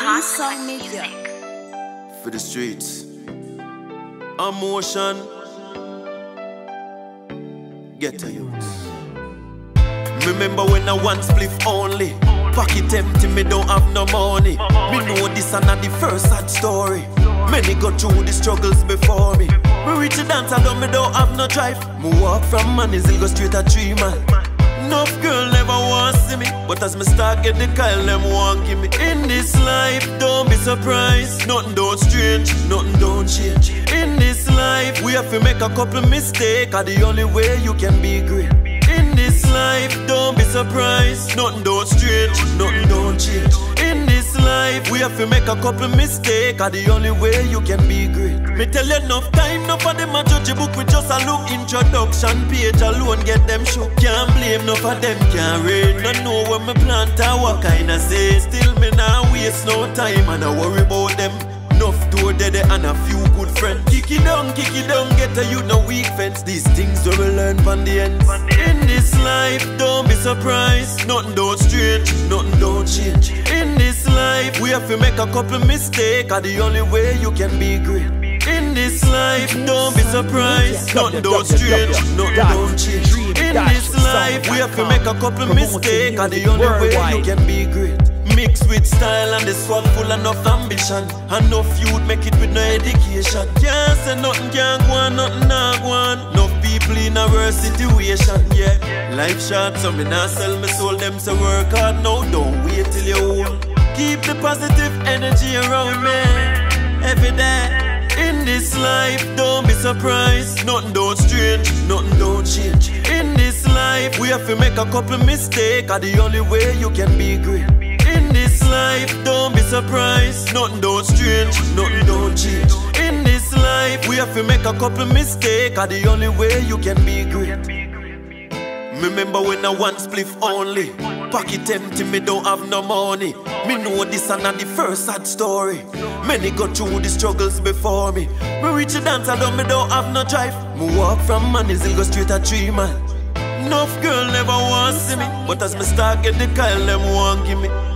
Song Media. For the streets, emotion, get a youth. Remember when I one spliff only, pocket empty, me don't have no money. Me know this and not the first sad story. Many go through the struggles before me. Me reach the dance, I don't have no drive. Me walk from Manizil, go straight a 3 mile. Enough girl never want see me, but as me start get the Kyle, them want give me. In this life, don't be surprised. Nothing don't strange, nothing don't change. In this life, we have to make a couple mistakes, are the only way you can be great. In this life, don't be surprised. Nothing don't strange, nothing don't change. In this life, we have to make a couple mistakes, are the only way you can be great. Me tell you enough time, enough of them a judge a book with just a look. Introduction page alone get them shook. Can't blame enough of them, can't read. No know when me plant or what kind of say. Still me nah waste no time and I worry about them. Enough door dead and a few good friends. Kick it down, get a you no weak fence. These things we learn from the ends. In this life, don't be surprised. Nothing don't strange, nothing don't change. In this life, we have to make a couple mistakes, are the only way you can be great. In this life, don't be surprised. Nothing don't strange, nothing don't change. In this life, we have to make a couple mistakes, are the only way you can be great. Mixed with style and the swag full enough ambition. Enough youth make it with no education. Can't say nothing can't go on, nothing not go on. Enough people in a worse situation, yeah. Life short, so me not sell me soul. Them say work hard now, don't wait till you old. Keep the positive energy around me every day. In this life, don't be surprised. Nothing don't strange, nothing don't change. In this life, we have to make a couple mistakes, are the only way you can be great. In this life, don't be surprised. Nothing don't strange, nothing don't change. In this life, we have to make a couple mistakes, are the only way you can be great. Remember when I one spliff only, pocket empty, me don't have no money. Me know this and not the first sad story. Many go through the struggles before me. Me reach the dance, me don't have no drive. Me walk from Manizil, go straight a 3 mile. Enough girl never want see me, but as me start get the Kyle, them want give me.